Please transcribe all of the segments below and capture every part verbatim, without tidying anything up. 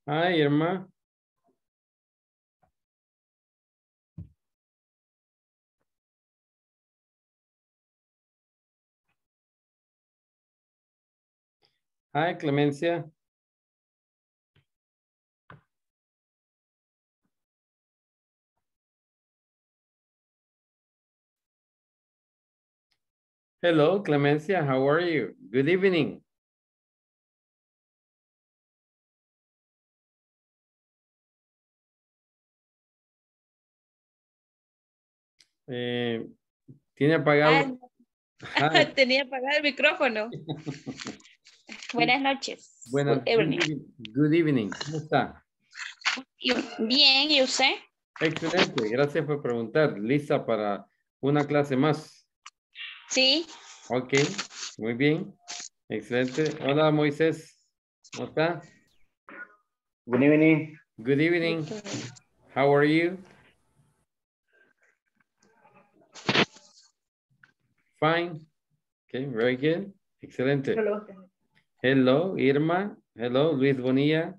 Hi, Irma. Hi, Clemencia. Hello, Clemencia. How are you? Good evening. Eh, ¿Tiene Ah, apagado? Hi. tenía apagado el micrófono. Buenas noches. Buenas, Good good evening. evening. Good evening. ¿Cómo está? Y- Bien, ¿y usted? Excelente. Gracias por preguntar. ¿Lista para una clase más? Sí. Ok. Muy bien. Excelente. Hola, Moisés. ¿Cómo está? Good evening. Good evening. How are you? Fine. Okay, very good. Excelente. Hello. Hello, Irma. Hello, Luis Bonilla.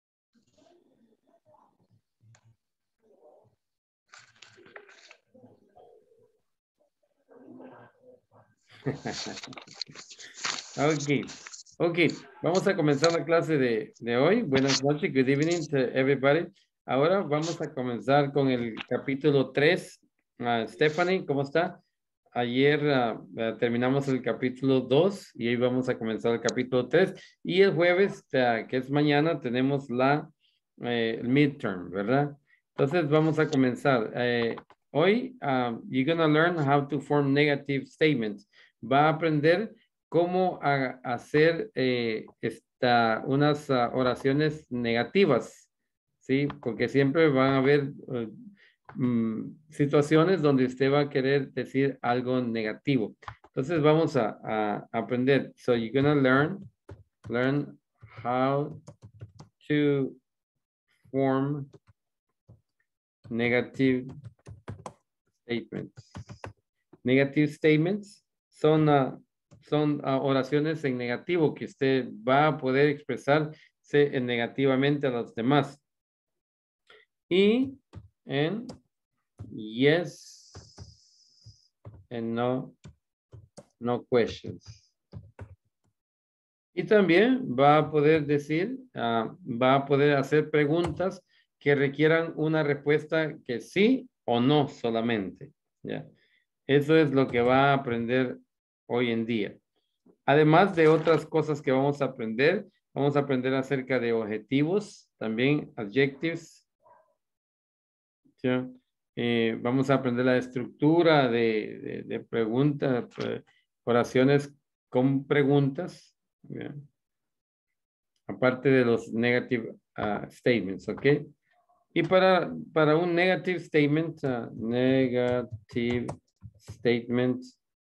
Ok, ok. Vamos a comenzar la clase de, de hoy. Buenas noches, good evening to everybody. Ahora vamos a comenzar con el capítulo tres. Ah, Stephanie, ¿cómo está? Ayer ah, ah, terminamos el capítulo dos y hoy vamos a comenzar el capítulo tres. Y el jueves, ah, que es mañana, tenemos la eh, el midterm, ¿verdad? Entonces vamos a comenzar. Eh, hoy, ah, you're going to learn how to form negative statements. Va a aprender cómo a- hacer eh, esta, unas ah, oraciones negativas, ¿sí? Porque siempre van a haber eh, mm, situaciones donde usted va a querer decir algo negativo. Entonces vamos a, a aprender. So you're gonna learn, learn how to form negative statements. Negative statements son, ah, son ah, oraciones en negativo que usted va a poder expresarse en negativamente a los demás. Y en yes and no, no questions. Y también va a poder decir, ah, va a poder hacer preguntas que requieran una respuesta que sí o no solamente. ¿Ya? Eso es lo que va a aprender hoy en día. Además de otras cosas que vamos a aprender, vamos a aprender acerca de objetivos, también adjectives. ¿Sí? Eh, vamos a aprender la estructura de, de, de preguntas, eh, oraciones con preguntas, ¿ya? Aparte de los negative uh, statements, ¿ok? Y para, para un negative statement, uh, negative statement,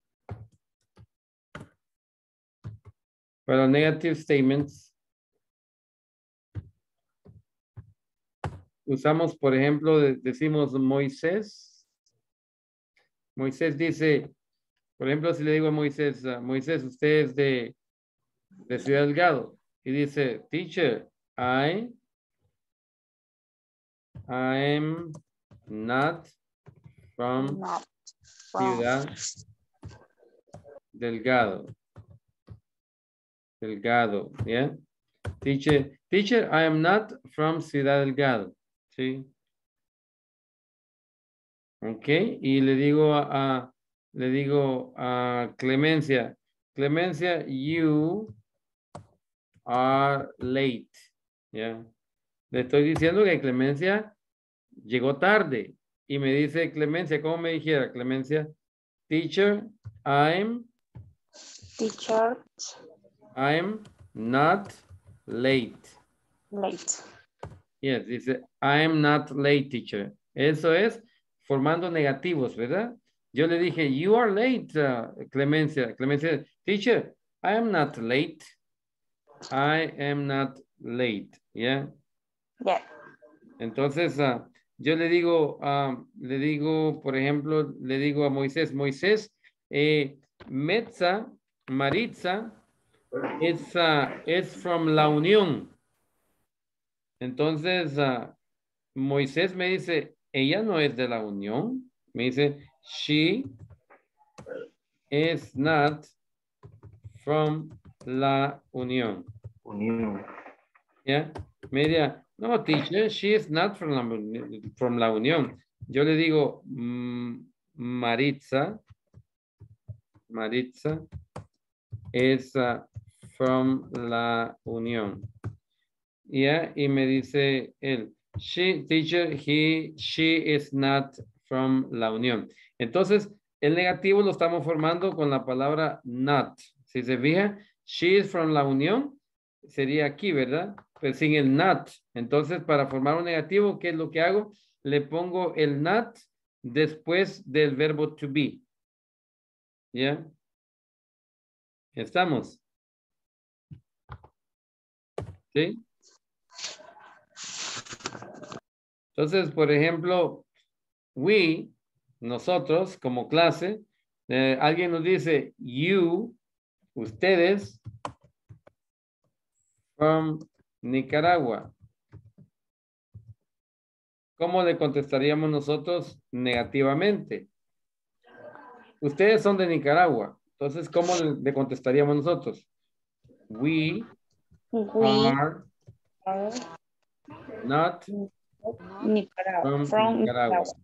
para negative statements, usamos, por ejemplo, de- decimos Moisés. Moisés dice, por ejemplo, si le digo a Moisés, uh, Moisés, usted es de, de Ciudad Delgado. Y dice, teacher, I, I am not from Not from. Ciudad Delgado. Delgado, ¿ya? Teacher, teacher, I am not from Ciudad Delgado. ¿Sí? Ok, y le digo a, le digo a Clemencia, Clemencia, you are late. ¿Ya? Le estoy diciendo que Clemencia llegó tarde. Y me dice Clemencia, ¿cómo me dijera Clemencia? Teacher, I'm, Teacher. I'm not late. Late. Yes, dice, I am not late, teacher. Eso es formando negativos, ¿verdad? Yo le dije, you are late, uh, Clemencia. Clemencia, teacher, I am not late. I am not late, ¿ya? Yeah. Entonces, uh, yo le digo, uh, le digo, por ejemplo, le digo a Moisés, Moisés, eh, Metza, Maritza, it's, uh, it's from La Unión. Entonces, uh, Moisés me dice, ella no es de la unión. Me dice, she is not from la unión. Unión. ¿Ya? Me diría, no, teacher, she is not from la, from la unión. Yo le digo, mm, Maritza, Maritza is uh, from la unión. ¿Ya? Y me dice él, she, teacher, he, she is not from la unión. Entonces, el negativo lo estamos formando con la palabra not. Si se fija, she is from la unión, sería aquí, ¿verdad? Pero sin el not. Entonces, para formar un negativo, ¿qué es lo que hago? Le pongo el not después del verbo to be. ¿Ya? ¿Estamos? ¿Sí? Entonces, por ejemplo, we, nosotros como clase, eh, alguien nos dice, you, ustedes, from Nicaragua. ¿Cómo le contestaríamos nosotros negativamente? Ustedes son de Nicaragua. Entonces, ¿cómo le, le contestaríamos nosotros? We, We are are not Nicaragua. from, From Nicaragua. Nicaragua.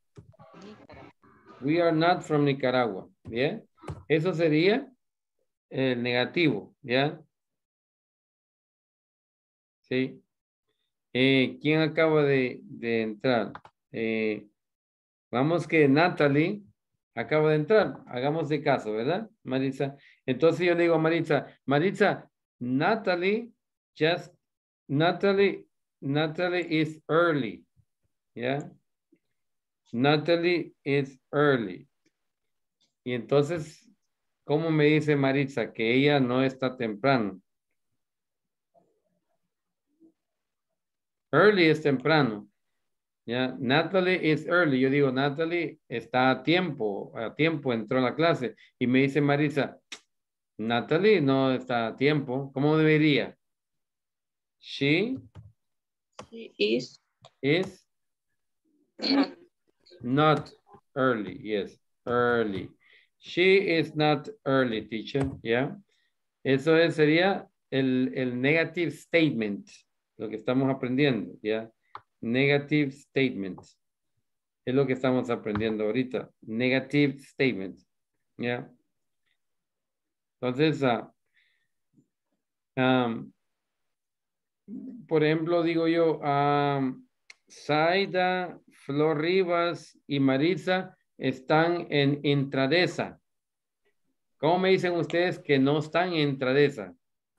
We are not from Nicaragua. ¿Bien? Eso sería el negativo. ¿Ya? Sí. Eh, ¿Quién acaba de, de entrar? Eh, vamos que Natalie acaba de entrar. Hagamos de caso, ¿verdad, Maritza? Entonces yo le digo a Maritza, Maritza, Natalie, just, Natalie, Natalie is early. ¿Ya? Natalie is early. Y entonces, ¿cómo me dice Maritza que ella no está temprano? Early es temprano. ¿Ya? Natalie is early. Yo digo, Natalie está a tiempo. A tiempo entró a la clase. Y me dice Maritza, Natalie no está a tiempo. ¿Cómo debería? She She is is not early. Yes, early. She is not early, teacher. ¿Ya? Eso es, sería el, el negative statement. Lo que estamos aprendiendo. ¿Ya? Negative statement. Es lo que estamos aprendiendo ahorita. Negative statement. ¿Ya? Entonces, uh, um, por ejemplo, digo yo, um, Zaida, Flor Rivas y Marisa están en Intradesa. ¿Cómo me dicen ustedes que no están en Intradesa?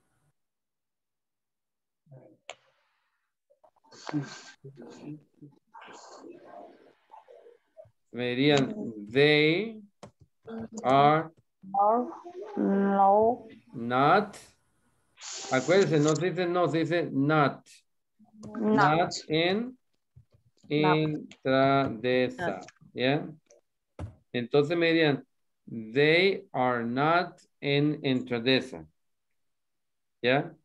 Me dirían, they are no. not. Acuérdense, no se dice no, se dice not. Not. Not in Intradesa. ¿Ya? Entonces me dirían, they are not in Intradesa. ¿Ya?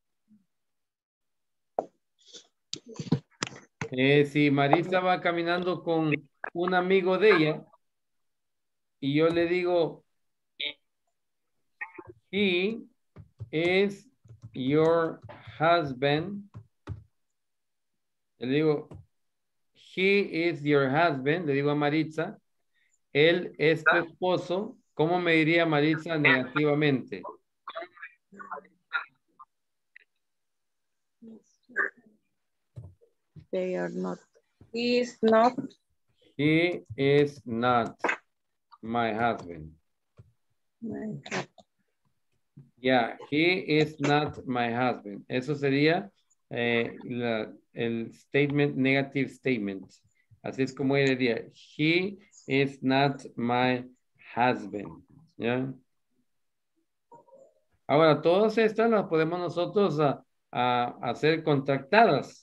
Eh, si Marisa va caminando con un amigo de ella y yo le digo, he is your husband. Le digo, he is your husband. Le digo a Maritza, él es tu esposo. ¿Cómo me diría Maritza negativamente? They are not. He is not. He is not my husband. Yeah, he is not my husband. Eso sería eh, la, el statement, negative statement. Así es como él diría, he is not my husband. ¿Ya? Ahora, todas estas las podemos nosotros a, a, hacer contractadas.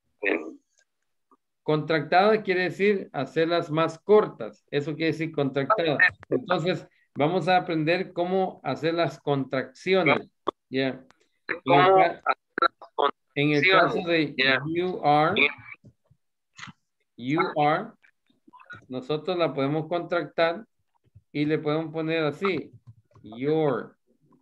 Contractada quiere decir hacerlas más cortas. Eso quiere decir contractada. Entonces, vamos a aprender cómo hacer las contracciones. ¿Ya? En, el, En el caso de you are, you are, nosotros la podemos contractar y le podemos poner así, your,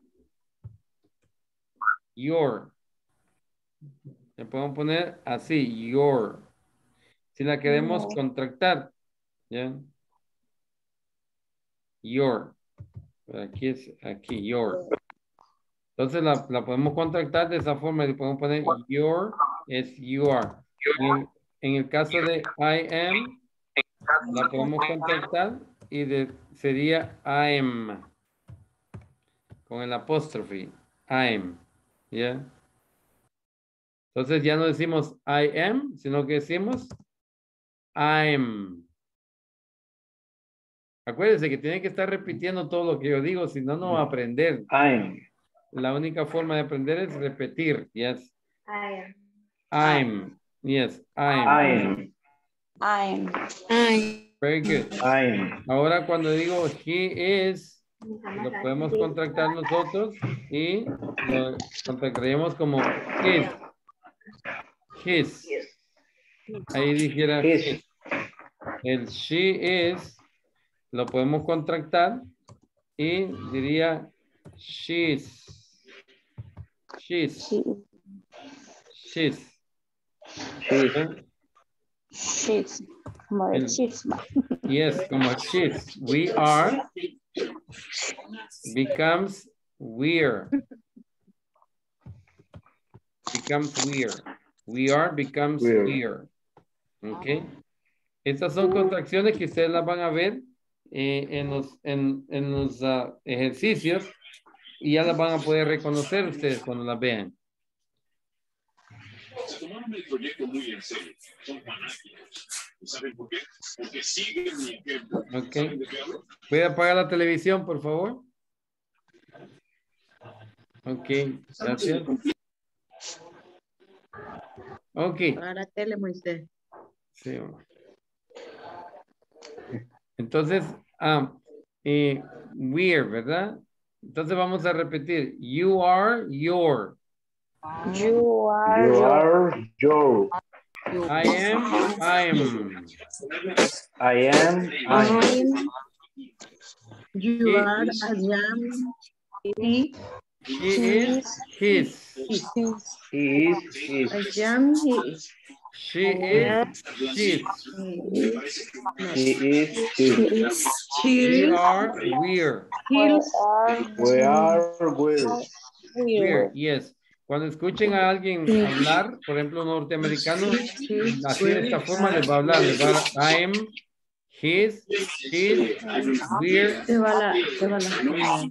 your. Le podemos poner así, your. Si la queremos No. contractar, ¿ya? Your. Aquí es, aquí, your. Entonces la, la podemos contractar de esa forma y le podemos poner your es you are. En el, en el caso de I am, la podemos contractar y de, sería I am. Con el apóstrofe. I am. ¿Ya? Entonces ya no decimos I am, sino que decimos I'm. Acuérdense que tienen que estar repitiendo todo lo que yo digo, si no, no va a aprender. I'm. La única forma de aprender es repetir. Yes. I I'm. Yes, I'm. I'm. am. Very good. I'm. Ahora cuando digo he is, lo podemos contractar nosotros y lo contractaríamos como his. His. Ahí dijera His. his. El she is lo podemos contractar y diría she's. She's. She's. She's. ¿Eh? She's. Como de El- chisma. Yes, como she's. We are becomes we're. Becomes we're. We are becomes We're. we're. Ok. Estas son contracciones que ustedes las van a ver eh, en los, en, en los ah, ejercicios y ya las van a poder reconocer ustedes cuando las vean. Se tomaron el proyecto muy en serio. Son fanáticos. ¿Y saben por qué? Porque siguen mi ejemplo. Ok. ¿Saben de qué hablo? ¿Puede apagar la televisión, por favor? Ok, gracias. Ok. Para la tele, Moisés. Sí. Entonces, ah, eh, we're, ¿verdad? Entonces vamos a repetir. You are your. You are. You your- are your. I am, I am. I am. I am. You He- are, I am, he, She is his. He is. His. I am, he. She is his. He is. His. She We is, are we're. his, We are. We're. We're, yes. Cuando escuchen a alguien hablar, por ejemplo, un norteamericano, así de esta forma les va a hablar. Les va a I am, his, his, we're. se va la, se va la.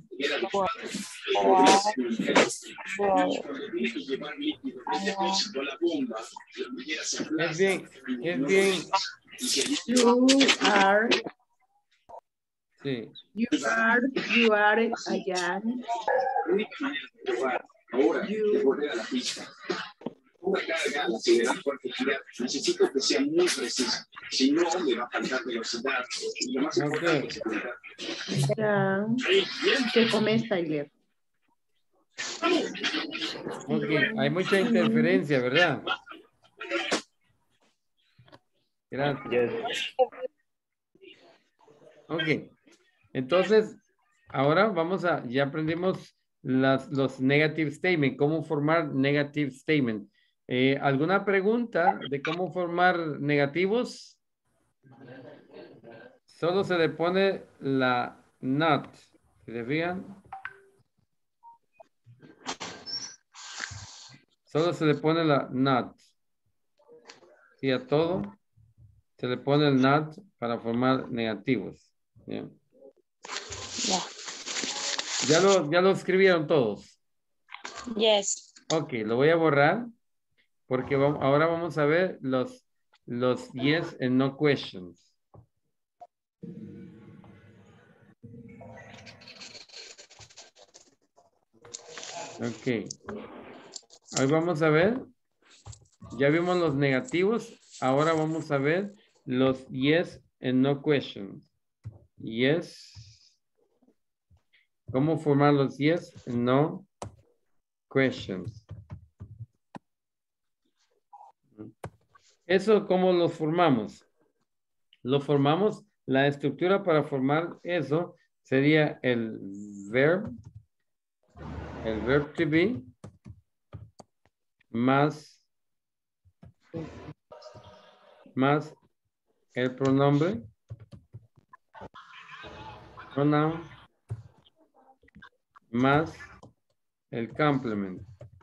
Es bien, es bien, You are, sí. you are, you are, I am, Ahora, You- de volver a la pista. Una carga al acelerar fuerte girar, necesito que sea muy precisa. Si no, me va a faltar velocidad. Y lo más importante Ok, es seguridad. ya, que comienza a leer. ok. Hay mucha interferencia, ¿verdad? Gracias. Yes. Ok. Entonces, ahora vamos a, ya aprendimos las, los negative statement, cómo formar negative statement. Eh, ¿Alguna pregunta de cómo formar negativos? Solo se le pone la not. ¿Se fijan? Solo se le pone la not. Y a todo se le pone el not para formar negativos. ¿Ya? Yeah. ¿Ya lo, ya lo escribieron todos? Yes. Ok, lo voy a borrar porque va- ahora vamos a ver los, los yes and no questions. Ok. Hoy vamos a ver, ya vimos los negativos, ahora vamos a ver los yes and no questions. Yes. ¿Cómo formar los yes and no questions? Eso, ¿cómo lo formamos? Lo formamos, la estructura para formar eso sería el verb, el verb to be, más, más el pronombre, pronoun, más el complement.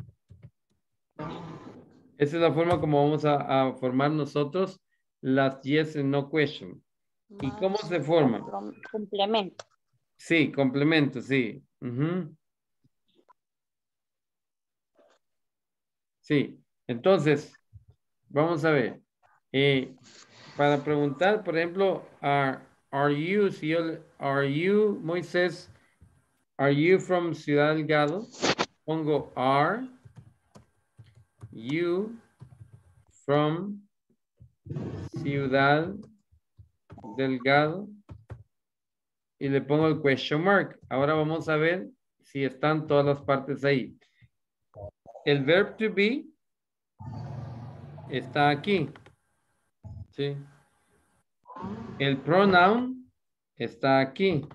Esa es la forma como vamos a, a formar nosotros las yes and no question. ¿Y cómo se forma? Complemento. Sí, complemento, sí. Ujú. Sí, entonces, vamos a ver. Eh, para preguntar, por ejemplo, are, are you, si yo, le- are you, Moisés, are you from Ciudad Delgado? Pongo are you from Ciudad Delgado y le pongo el question mark. Ahora vamos a ver si están todas las partes ahí. El verb to be está aquí. ¿Sí? El pronoun está aquí.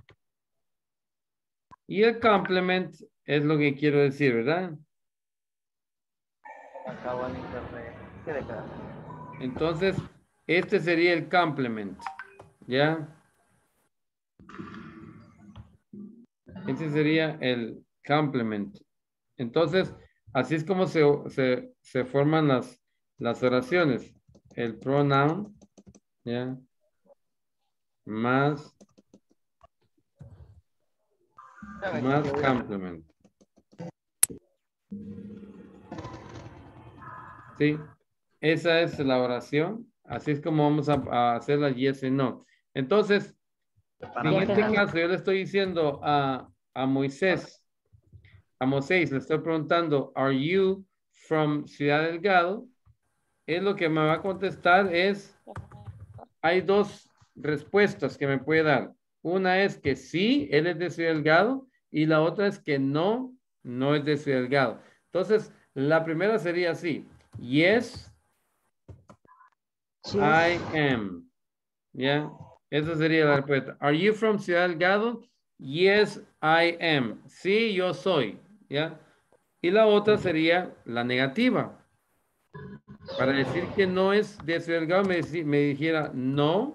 Y el complement es lo que quiero decir, ¿verdad? Acabo el internet. ¿Qué de acá? Entonces, este sería el complement. ¿Ya? Este sería el complement. Entonces, así es como se, se, se forman las, las oraciones. El pronoun, ¿ya? Más, más complement. ¿Sí? Esa es la oración. Así es como vamos a, a hacer la yes y no. Entonces, si en Ya este tenemos. caso yo le estoy diciendo a, a Moisés, a Moisés, le estoy preguntando, are you from Ciudad Delgado? Es lo que me va a contestar es, hay dos respuestas que me puede dar. Una es que sí, él es de Ciudad Delgado y la otra es que no, no es de Ciudad Delgado. Entonces, la primera sería así, yes, I am. ¿Ya? Esa sería la respuesta. Are you from Ciudad Delgado? Yes, I am. Sí, yo soy. ¿Ya? Y la otra sería la negativa. Para decir que no es de Ciudad Delgado, me, deci- me dijera no,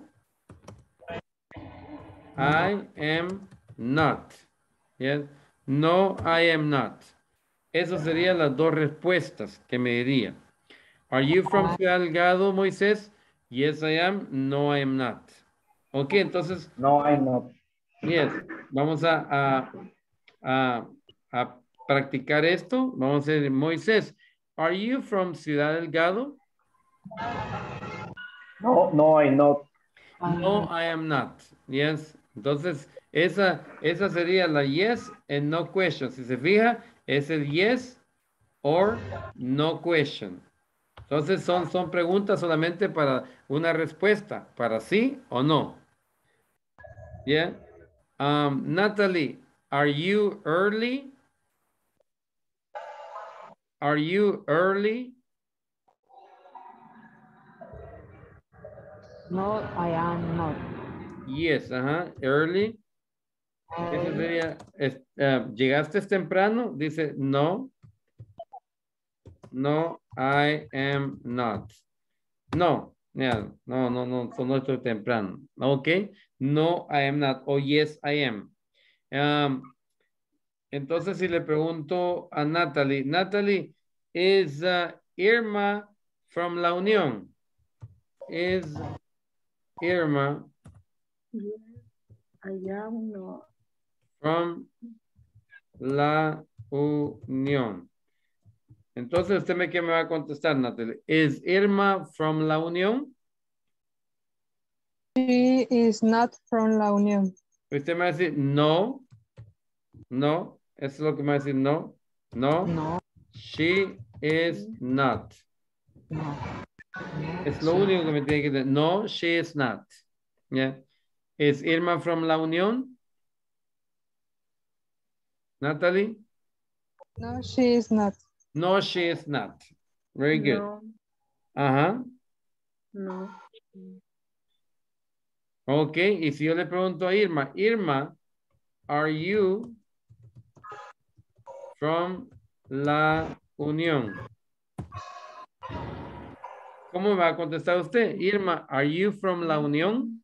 I am not. ¿Ya? No, I am not. Esas serían las dos respuestas que me diría. Are you from Ciudad Delgado, Moisés? Yes, I am. No, I am not. Ok, entonces, No, I'm not. yes, vamos a, a, a, a practicar esto. Vamos a decir, Moisés, are you from Ciudad Delgado? No, no, I'm not. No, I am not. Yes. Entonces, esa, esa sería la yes and no question. Si se fija, es el yes or no question. Entonces, son, son preguntas solamente para una respuesta, para sí o no. Yeah. Um, Natalie, are you early? Are you early? No, I am not. Yes, ajá, early. Eso sería, es- eh, ¿llegaste temprano? Dice, no, no, I am not. No, yeah, no, no, no, so no estoy temprano. Ok, no, I am not. O yes, I am. Um, entonces, si le pregunto a Natalie, Natalie, is uh, Irma from La Unión? Is Irma I am not. from La Unión? Entonces, ¿usted me, qué me va a contestar, Natalie? ¿Es Irma from La Unión? She is not from La Unión. Usted me va a decir, no, no, eso es lo que me va a decir, no, no, No, she is not. no. Es lo único que me tiene que decir, no, she is not. ¿Ya? ¿Es Irma from La Unión? Natalie? No, she is not. No, she is not. Very good. No. Ajá. No. Ok, y si yo le pregunto a Irma, Irma, are you from la Unión? ¿Cómo va a contestar usted? Irma, are you from la Unión?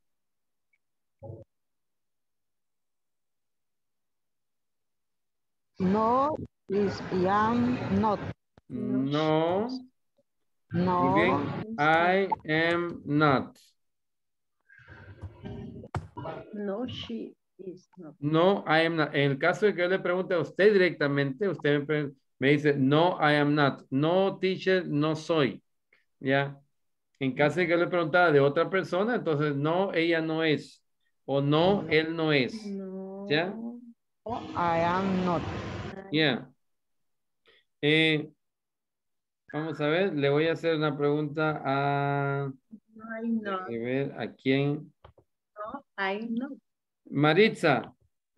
No, is am not. No. Muy No, bien. I am not. No, she is not. No, I am not. En el caso de que yo le pregunte a usted directamente, usted me, pre- me dice, no, I am not. No, teacher, no soy. ¿Ya? En caso de que yo le preguntara de otra persona, entonces, no, ella no es. O no, él no es. No. ¿Ya? I am not. Ya. Eh, vamos a ver, le voy a hacer una pregunta a, I not. a ver, ¿a quién? No, I not. Maritza.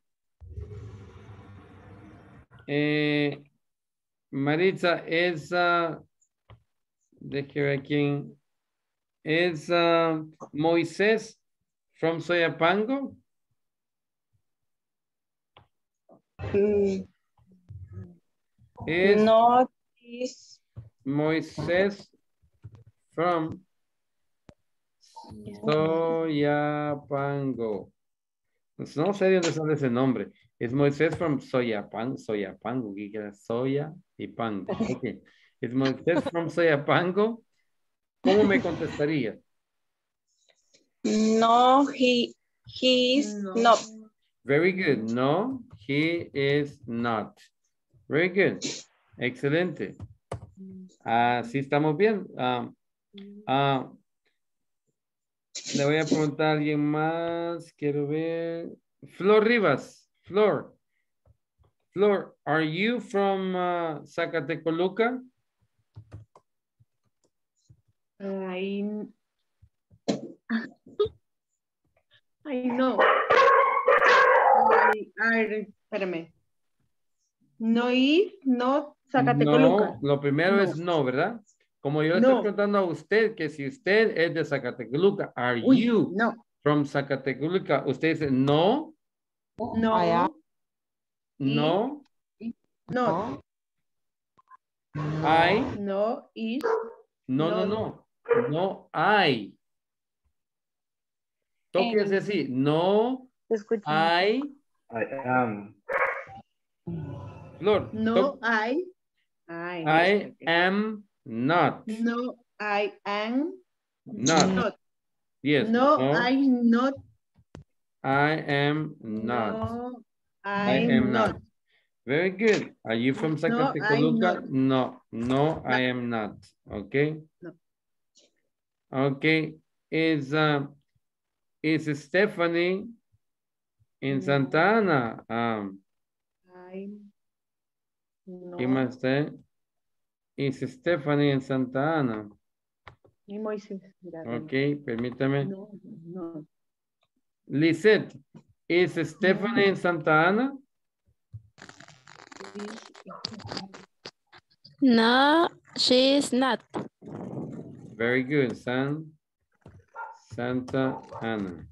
Eh, Maritza, es, uh, déjeme ver quién, es uh, Moisés from Soyapango. Es Not is Moisés from Soyapango. Pues no sé de dónde sale ese nombre. Es Moisés from Soyapango, Soyapango, que queda Soya y Pango. Ok. Es Moisés from Soyapango. ¿Cómo me contestaría? no, he he is No. not. Very good. No, he is not. Very good. Excelente. Así estamos bien. Ah, ah, le voy a preguntar a alguien más. Quiero ver. Flor Rivas. Flor. Flor, are you from uh, Zacatecoluca? I, I know. I, I, espérame. No is not Zacatecoluca. No, lo primero No. es no, ¿verdad? Como yo le No. estoy preguntando a usted que si usted es de Zacatecoluca, are Uy, you no. from Zacatecoluca? Usted dice no, No. I am no, No. I, No is. no, no, no, no hay. Toque ese así, no hay. I am. Flor, No, to- I. I. I am not. No, I am Not. not. Yes. No, No, I not. I am not. No, I I'm am not. not. Very good. Are you from No, I'm Zacatecoluca? not. No, no, I am not. Okay. No. Okay. Is uh, is Stephanie in No. Santa Ana? Um, I'm ¿Quién no. más está? Is Stephanie in Santa Ana? Y Moisés. Mira, Okay, permítame. no, no. Lisette, is Stephanie in Santa Ana? No, she is not. Very good, San Santa Ana.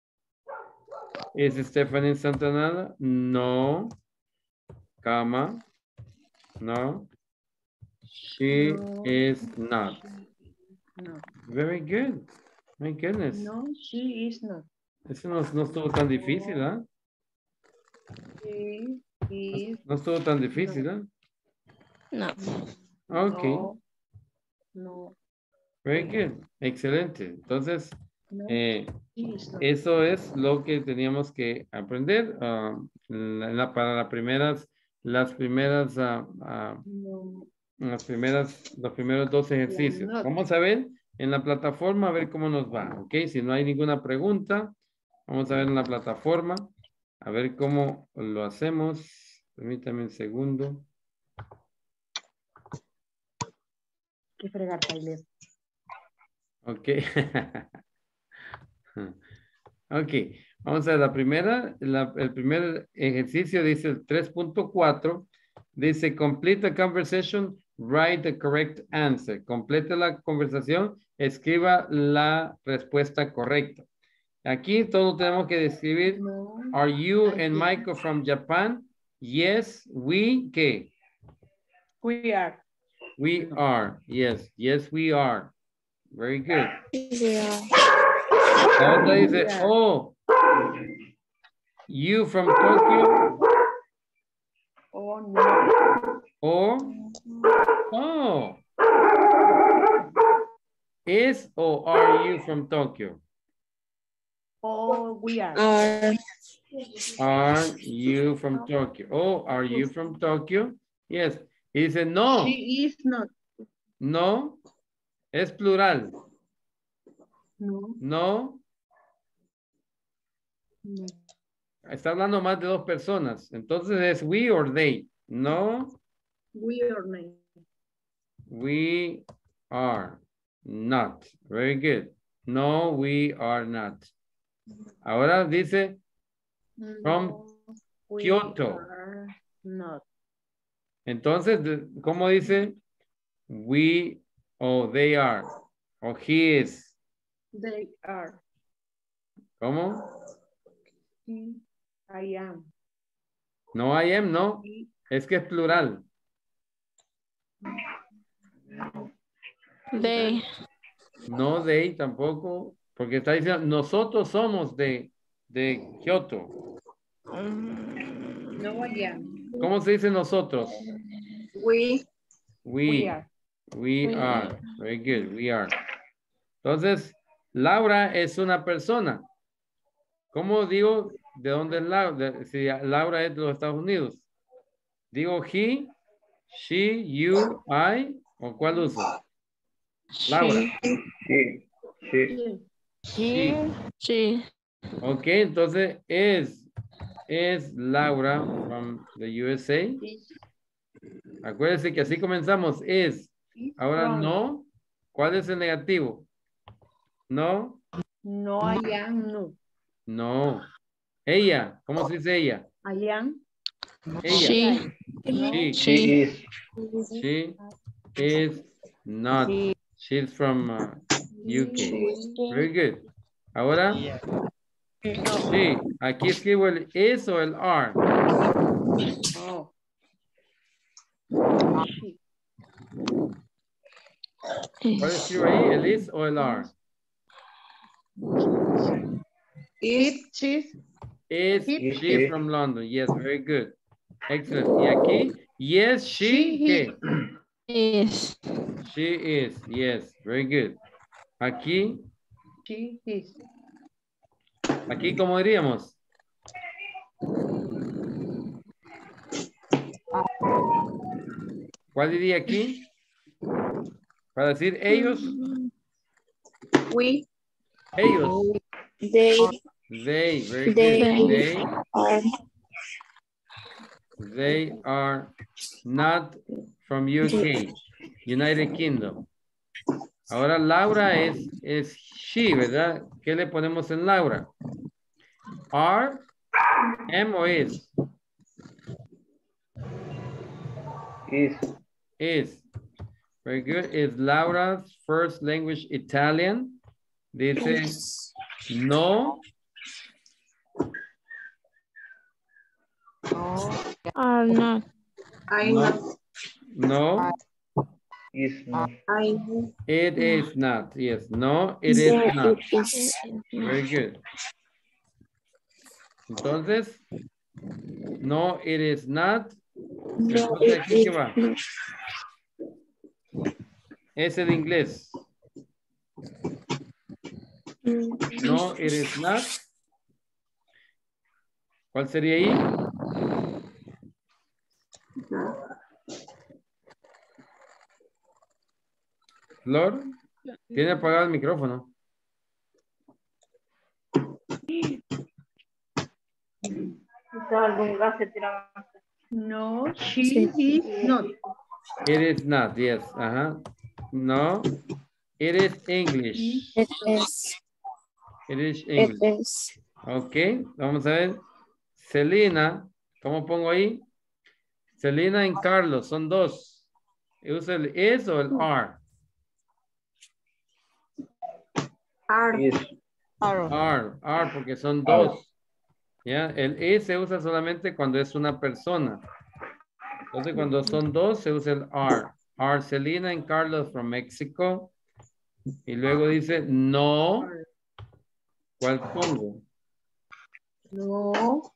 Is Stephanie in Santa Ana? No. Comma. No. She No. is not. No. Very good. My goodness. No, she is not. Eso no, no estuvo tan difícil, ¿ah? She is No estuvo tan difícil, ¿ah? No. Ok. no. No. Very good. Excelente. Entonces, No, eh, she is not. eso es lo que teníamos que aprender ah, la- la- para las primeras, las primeras, ah, ah, No. las primeras, los primeros dos ejercicios. not. Vamos a ver en la plataforma a ver cómo nos va, ¿ok? Si no hay ninguna pregunta, vamos a ver en la plataforma a ver cómo lo hacemos. Permítame un segundo. Qué fregar, Tyler. Ok. Ok, vamos a ver la primera, la- el primer ejercicio dice el tres punto cuatro, Dice, complete the conversation, write the correct answer. Complete la conversación, escriba la respuesta correcta. Aquí todos tenemos que describir, No. are you and Michael from Japan? Yes, we, ¿qué? We are. We are, yes, yes we are. Very good. Yeah. La otra dice, Yeah. oh, you from Tokyo? Oh, no. Or, oh, is or are you from Tokyo? Oh, we are. Are. Are you from Tokyo? Oh, are you from Tokyo? Yes. He said, no, She is not. no, es plural. No. No, No. está hablando más de dos personas. Entonces es we or they. No, We are not. we are not. Very good. No, we are not. Ahora dice from No, we Kyoto. are not. Entonces, de- ¿cómo dice? We, o they are, o he is. They are. ¿Cómo? He, I am. No I am, no. He, Es que es plural. They. No they tampoco, porque está diciendo, nosotros somos de, de Kyoto. Mm, no, I am. ¿Cómo se dice nosotros? We. We, We are. we We are. are. Very good, we are. Entonces, Laura es una persona. ¿Cómo digo de dónde es Laura? Si Laura es de los Estados Unidos. Digo he, she, you, I, ¿o cuál uso? Laura. she. Sí, sí. She. She. Ok, entonces es, es Laura from the U S A. Is, Acuérdense que así comenzamos, es. is Ahora from. no, ¿cuál es el negativo? No, No, I am. No. no. Ella, ¿cómo se dice ella? I am. Ella. She. She, She She. is. she is not. She- She's from uh, U K. Very good. Ahora, sí, aquí escribo el is o el are. Oh. She. ¿Cuál escribo ahí? ¿El is o el are? It, she's. Is It, she she. from London? Yes, very good. Excellent. Y aquí, yes, she, She, he. ¿qué? Is. She is, yes, very good. Aquí, She is. aquí, ¿cómo diríamos? ¿Cuál diría aquí? Para decir ellos, We. ellos. They. They, very They. good. They, Are. they are not from U K, United Kingdom. Ahora Laura es, es she, ¿verdad? ¿Qué le ponemos en Laura? Are, am o is? Is. Is. Very good. Is Laura's first language Italian? Dice no. Are not. I No. know. No, Is not. I know. it is not. Yes, no, it is There not. it is. Very good. Entonces, no, it is not. No, Entonces, it ¿aquí qué is va? not. Es el inglés. No, it is not. ¿Cuál sería ahí? Flor, tiene apagado el micrófono. No, she is not. It is not, yes. Ajá. No, it is English. It is. It is It English. is. Ok, vamos a ver. Celina, ¿cómo pongo ahí? Selena y Carlos son dos. ¿Usa el is o el are? Are. Is. Are. Are, are, porque son Are. dos. ¿Ya? El is se usa solamente cuando es una persona. Entonces, cuando son dos, se usa el are. Are Selena and Carlos from Mexico. Y luego dice no. ¿Cuál pongo? No.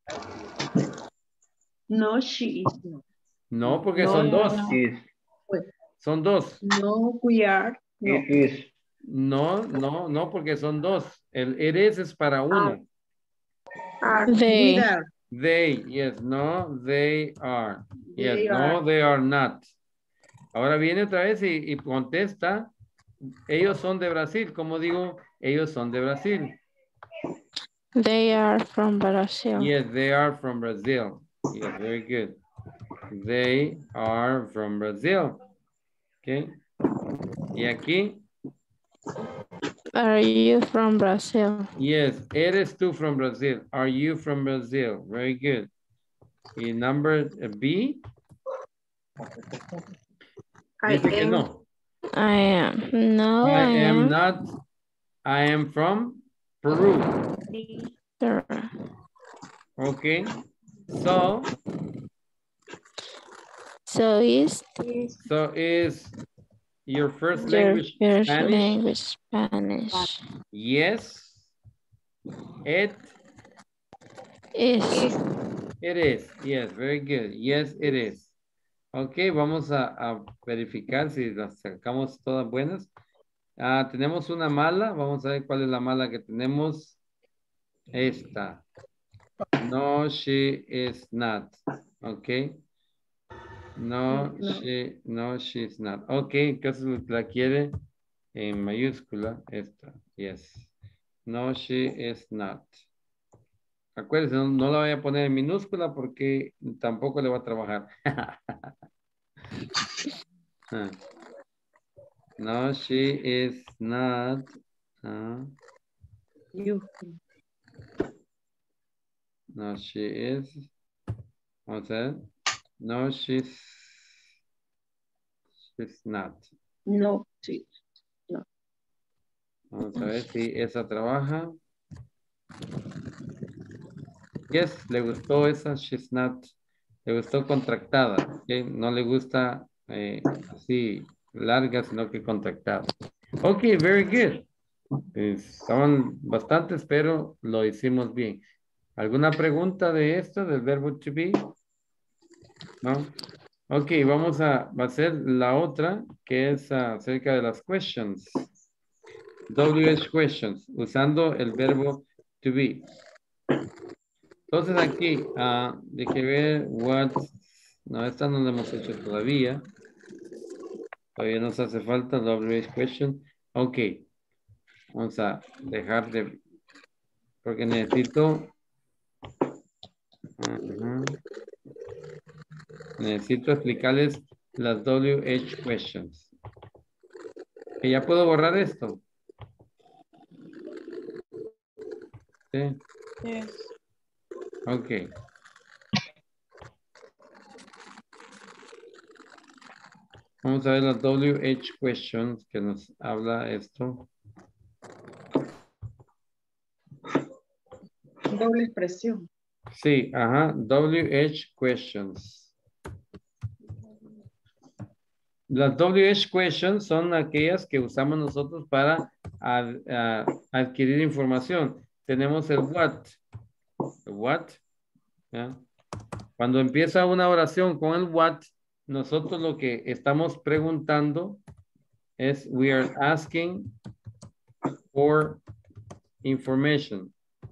No, she is not. No, porque No, son dos. Is. Son dos. No, we are. No. It is. No, no, no, porque son dos. El it is es para uno. Are. They. We are. They, yes, no, they are. Yes, They no, are. they are not. Ahora viene otra vez y, y contesta, ellos son de Brasil. ¿Cómo digo? Ellos son de Brasil. They are from Brazil. Yes, they are from Brazil. Yes, very good. They are from Brazil. Okay. Y aquí, Are you from Brazil? yes, eres tú from Brazil. Are you from Brazil? Very good. Y number B, I dice que am. no. I am. No, I I, am am. not. I am from Peru. Sure. Okay. So, So is so is your first your language first Spanish? language Spanish? Yes. It, Is. it is. Yes, very good. Yes, it is. Ok, vamos a, a verificar si las sacamos todas buenas. Ah, tenemos una mala. Vamos a ver cuál es la mala que tenemos. Esta. No, she is not. Ok. No, No. she, no, she's not. Ok, entonces la quiere en mayúscula. Esta. Yes. No, she is not. Acuérdense, no, no la voy a poner en minúscula porque tampoco le va a trabajar. No, she is not. Uh, You. no, she is. What's that? No, she's. She's not. No, sí. Vamos a ver si esa trabaja. Yes, le gustó esa. She's not. Le gustó contractada. ¿Okay? No le gusta eh, así larga, sino que contractada. Ok, very good. Estaban bastantes, pero lo hicimos bien. ¿Alguna pregunta de esto, del verbo to be? ¿No? Ok, vamos a, va a hacer la otra, que es acerca de las questions. W H questions, usando el verbo to be. Entonces aquí, uh, deje ver what, no, esta no la hemos hecho todavía. Todavía nos hace falta W H question. Ok, vamos a dejar de, porque necesito, uh-huh. Necesito explicarles las W H questions. ¿Que ya puedo borrar esto? Sí. Yes. Ok. Vamos a ver las W H questions que nos habla esto. Doble expresión. Sí, ajá, W H questions. Las W H questions son aquellas que usamos nosotros para ad, uh, adquirir información. Tenemos el what. El what. ¿Ya? Cuando empieza una oración con el what, nosotros lo que estamos preguntando es we are asking for information.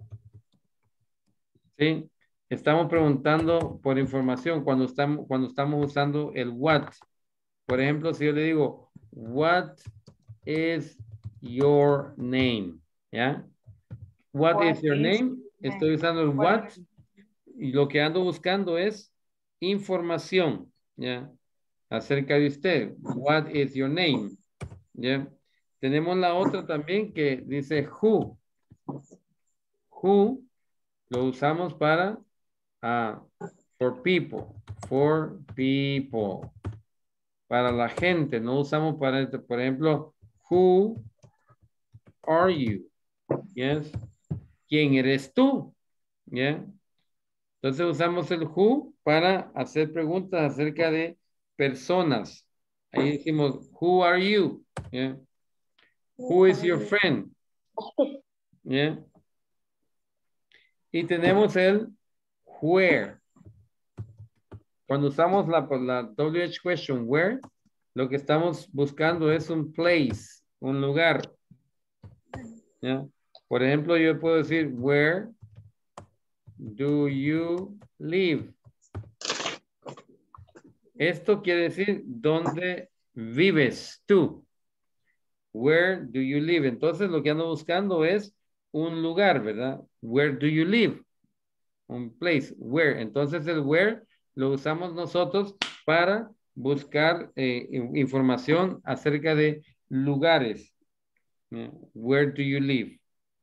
¿Sí? Estamos preguntando por información cuando estamos, cuando estamos usando el what. Por ejemplo, si yo le digo, what is your name? ¿Ya? What, what is your is name? Estoy usando el what, what y lo que ando buscando es información, ¿ya? Acerca de usted. What is your name? ¿Ya? Tenemos la otra también que dice who. Who lo usamos para uh, For people. For people. Para la gente. No usamos para, por ejemplo, who are you? Yes. ¿Quién eres tú? Yeah. Entonces usamos el who para hacer preguntas acerca de personas. Ahí decimos, who are you? Yeah. Who is your friend? Yeah. Y tenemos el where. Cuando usamos la, la W H question, where, lo que estamos buscando es un place, un lugar. ¿Ya? Por ejemplo, yo puedo decir, where do you live? Esto quiere decir, ¿dónde vives tú? Where do you live? Entonces, lo que ando buscando es un lugar, ¿verdad? Where do you live? Un place, where. Entonces, el where lo usamos nosotros para buscar eh, información acerca de lugares. Yeah. Where do you live?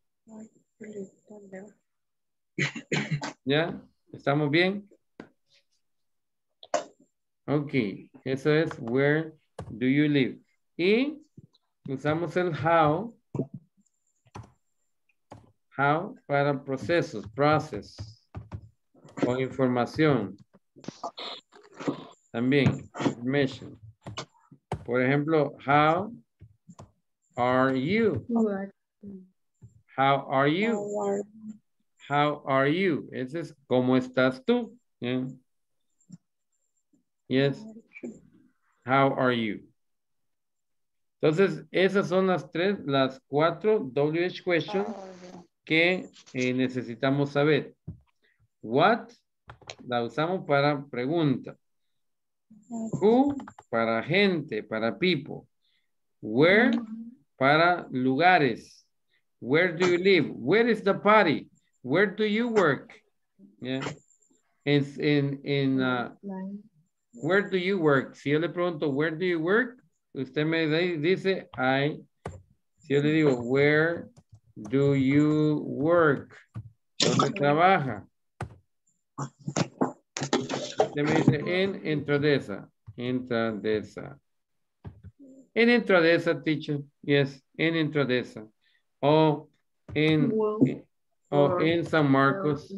¿Ya? ¿Estamos bien? Ok, eso es where do you live. Y usamos el how. How para procesos, process. O información. También, information. Por ejemplo, how are you? How are you? How are you? Ese es ¿cómo estás tú? Yeah. Yes. How are you? Entonces, esas son las tres, las cuatro W H questions que eh, necesitamos saber. What la usamos para pregunta. Who para gente, para people. Where para lugares. Where do you live? Where is the party? Where do you work? Yeah. In, in, in, uh, where do you work? Si yo le pregunto, where do you work? Usted me dice, I. Si yo le digo, where do you work? ¿Dónde trabaja? Usted me dice, en Intradesa. Intradesa. En Intradesa, teacher. Yes, en Intradesa. O en, o en San Marcos.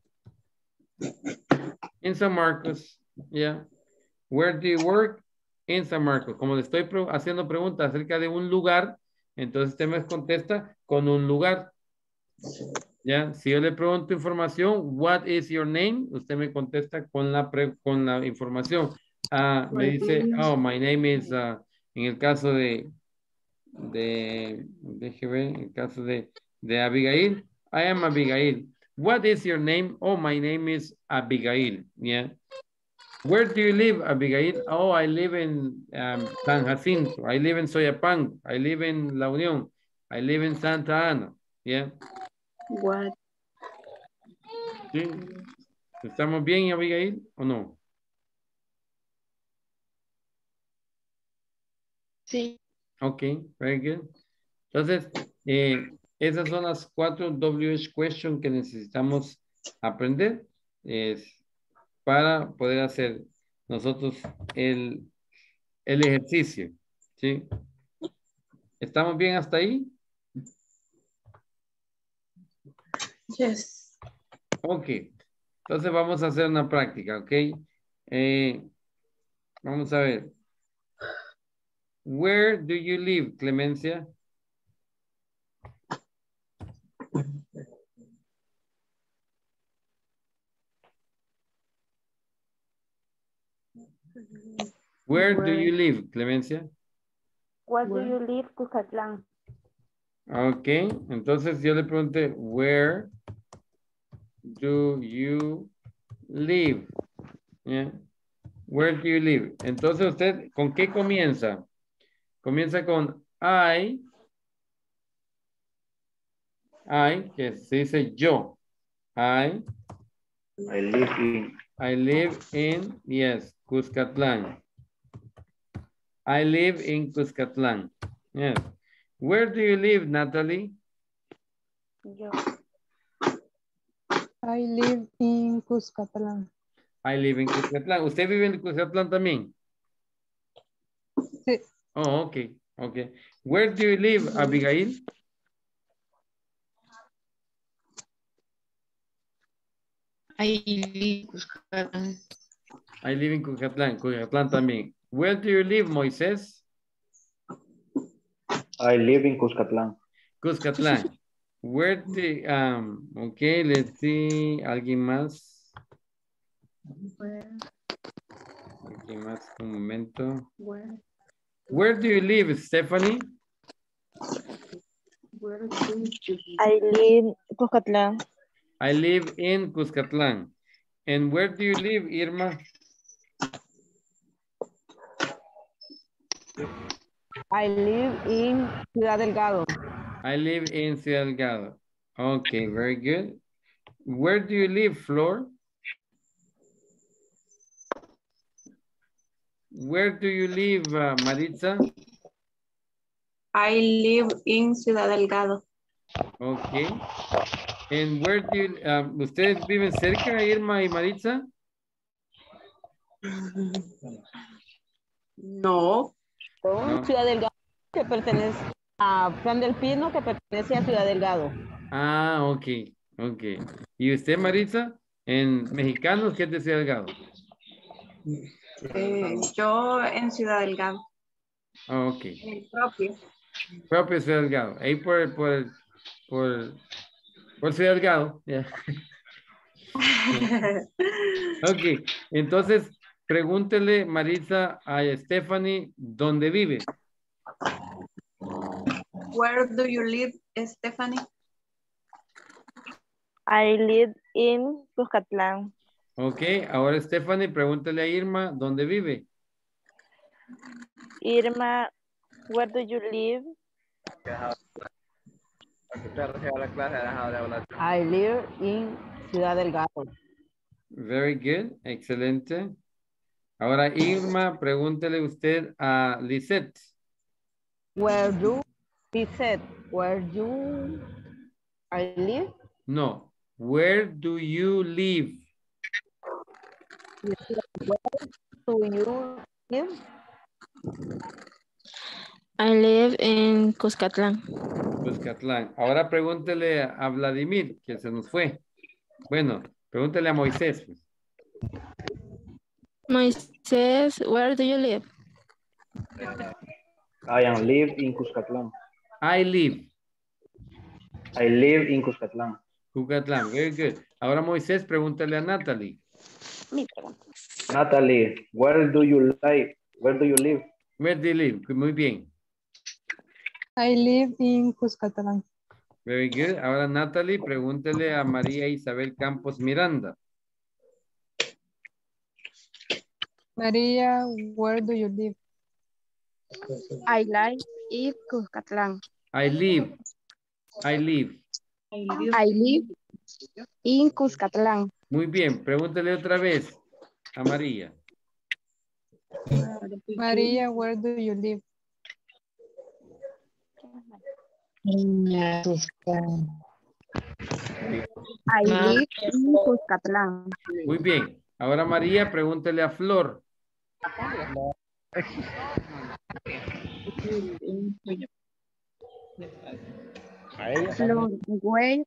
In San Marcos. Yeah. Where do you work? En San Marcos. Como le estoy pre haciendo preguntas acerca de un lugar, entonces usted me contesta con un lugar. Ya, si yo le pregunto información, what is your name? Usted me contesta con la, pre con la información. Uh, me dice, oh, my name is, uh, en el caso de, de, déjeme ver, en el caso de, de Abigail, I am Abigail. What is your name? Oh, my name is Abigail. Yeah. Where do you live, Abigail? Oh, I live in um, San Jacinto. I live in Soyapango. I live in La Unión. I live in Santa Ana. Yeah. What? ¿Sí? ¿Estamos bien, Abigail, o no? Sí. Ok, very good. Entonces, eh, esas son las cuatro W H questions que necesitamos aprender eh, para poder hacer nosotros el, el ejercicio. ¿Sí? ¿Estamos bien hasta ahí? Yes. Ok. Entonces vamos a hacer una práctica, ¿ok? Eh, vamos a ver. Where do you live, Clemencia? Where, Where do you live, Clemencia? Where do you live, Cuscatlán? Ok, entonces yo le pregunté, where do you live? Yeah. Where do you live? Entonces usted, ¿con qué comienza? Comienza con I. I, que se dice yo. I. I live in. I live in, yes, Cuscatlán. I live in Cuscatlán. Yes. Where do you live, Natalie? Yo. I live in Cuscatlán. I live in Cuscatlán. ¿Usted vive en Cuscatlán también? Sí. Oh, okay, okay. Where do you live, Abigail? I live Cuscatlán. I live in Cuscatlán, Cuscatlán también. Where do you live, Moisés? I live in Cuscatlán. Cuscatlán. Where do, um, okay, let's see, ¿alguien más? Where, ¿Alguien más? Un momento. where, Where do you live, Stephanie? where do you I live Cuscatlán. I live in Cuscatlán. And where do you live, Irma? I live in Ciudad Delgado. I live in Ciudad Delgado. Okay, very good. Where do you live, Flor? Where do you live, uh, Maritza? I live in Ciudad Delgado. Okay. And where do you, um, ¿ustedes viven cerca, Irma y Maritza? No. No. Ciudad Delgado, que pertenece a Plan del Pino, que pertenece a Ciudad Delgado. Ah, ok, ok. ¿Y usted, Maritza? En Mexicanos, ¿qué es de Ciudad Delgado? Eh, yo en Ciudad Delgado. Ah, ok. El propio. Propio Ciudad Delgado. Ahí por, por, por, por Ciudad Delgado. Yeah. Ok, entonces pregúntele, Maritza, a Stephanie, ¿dónde vive? Where do you live, Stephanie? I live in Cuscatlán. Ok, ahora Stephanie, pregúntele a Irma, ¿dónde vive? Irma, where do you live? I live in Ciudad Delgado. Very good, excelente. Ahora Irma, pregúntele usted a Lisette. Where do he said, where do I live? No, where do you live? Do you live? I live in Cuscatlán. Cuscatlán. Ahora pregúntele a Vladimir, que se nos fue. Bueno, pregúntele a Moisés. Pues. Moisés, where do you live? I am live in Cuscatlán. I live. I live in Cuscatlán. Cuscatlán, very good. Ahora Moisés, pregúntale a Natalie. Mi pregunta. Natalie, where do you live? Where do you live? Where do you live? Muy bien. I live in Cuscatlán. Very good. Ahora Natalie, pregúntele a María Isabel Campos Miranda. María, where do you live? I live in Cuscatlán. I live. I live. I live in Cuscatlán. Muy bien. Pregúntele otra vez a María. María, where do you live? I live in Cuscatlán. Muy bien. Ahora María, pregúntele a Flor. Flor, where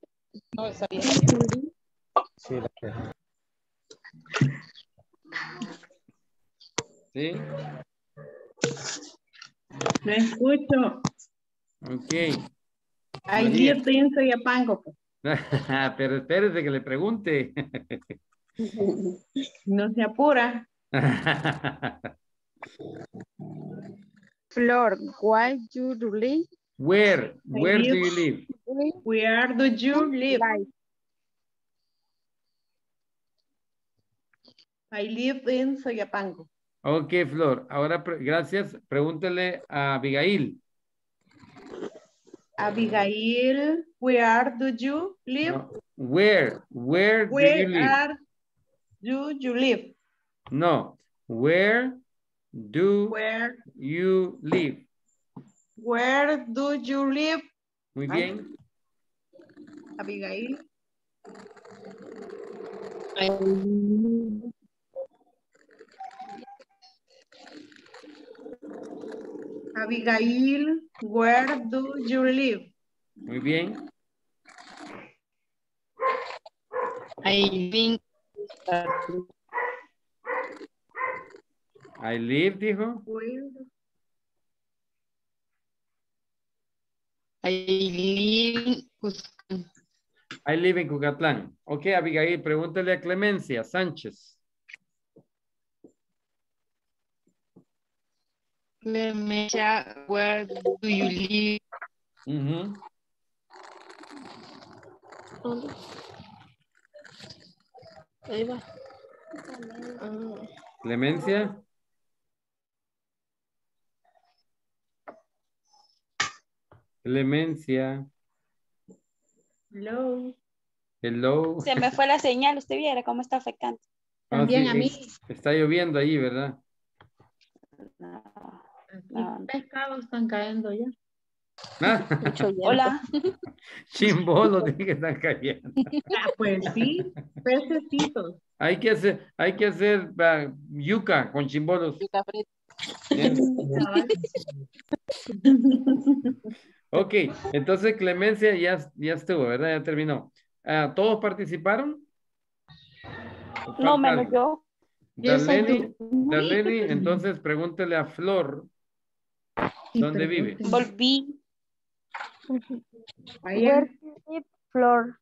¿Sí? No escucho. Ok. I María. live in Soyapango. Pero espérese que le pregunte. No se apura. Flor, where do you live? Where? Where do you live? Where do you live? I live in Soyapango. Ok, Flor. Ahora, pre- gracias. Pregúntele a Abigail. Abigail, where do you live? No. Where? Where do you Where live? are do you live? No. Where do Where you live? where do you live? Muy Ay. bien. Abigail. I live Abigail, where do you live? Muy bien. I live, I live, dijo. Where? I live, Cuscatlán. I live in Cucatlán. Ok, Abigail, pregúntale a Clemencia Sánchez. Clemencia, where do you live? Ujú. Ahí va. Ah, Clemencia. Clemencia. Hello. Hello. Se me fue la señal, usted viera cómo está afectando. Ah, También sí, a mí. es- Está lloviendo ahí, ¿verdad? No, Aquí no. pescados están cayendo ya. Ah, mucho viento. Hola. chimbolos dije que están cayendo. Ah, pues sí, pececitos. Hay que hacer, hay que hacer ah, yuca con chimbolos. Yuca frita. Yes. Cabal. Ok, entonces Clemencia ya, ya estuvo, ¿verdad? Ya terminó. Ah, ¿todos participaron? ¿O No, falta menos alguien? yo. Yes, I Darlene, do. Darlene, entonces pregúntele a Flor, Sí, ¿dónde vive? pregúntenme. Volví. Vaya. Flor.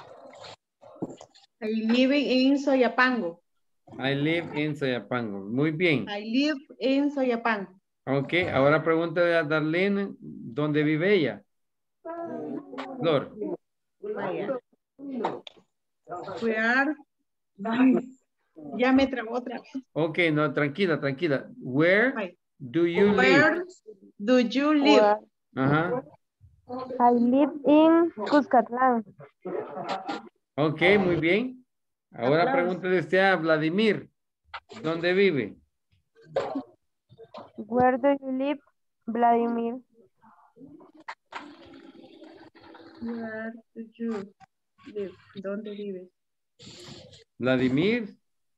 I live in Soyapango. I live in Soyapango. Muy bien. I live in Soyapango. Ok, ahora pregúntale a Darlene, ¿dónde vive ella? Flor. Vaya. Where? Ay, ya me trabó otra vez. Ok, no, tranquila, tranquila. Where Vaya. do you live? Where do you live? Ajá. I live in Cuscatlán. Ok, muy bien. Ahora Aplausos. pregúntele usted a Vladimir, ¿dónde vive? Where do you live, Vladimir? Where do you live? ¿Dónde vives? Vladimir.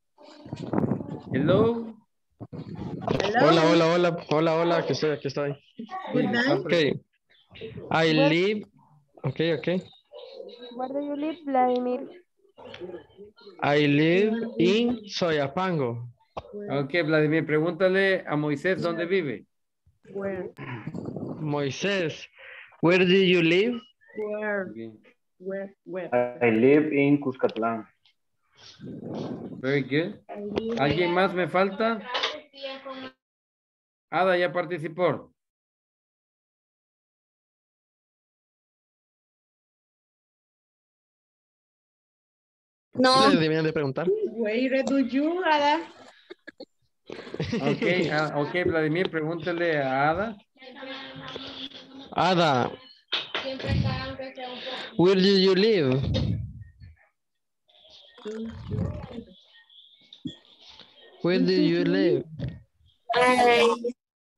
Hello. Hello. Hola, hola, hola, hola, hola, aquí estoy, aquí estoy. Good Sí, le están night. pre- Ok, I live, ok, ok. Where do you live, Vladimir? I live in Soyapango. Ok, Vladimir, pregúntale a Moisés dónde vive. Where? Moisés, where do you live? Where? Muy bien. Where? Where? I live in Cuscatlán. Very good. I live ¿Alguien más me falta? Ada ya participó. No, Le debían de preguntar. Where do you, Ada? Ok, ah, ok, Vladimir, pregúntale a Ada. Ada, where do you live? Do you- Where do you live? I,